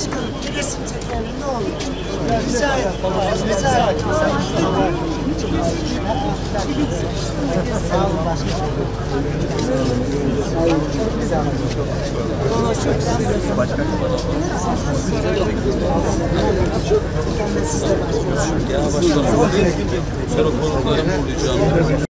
başkanım bir resim çekelim ne olur. Rica ederim. Rica ederim. Sağ olun başkanım. Ona çok güzel. Başkanım. Ya başkanım. Sen o konuları vuracağım.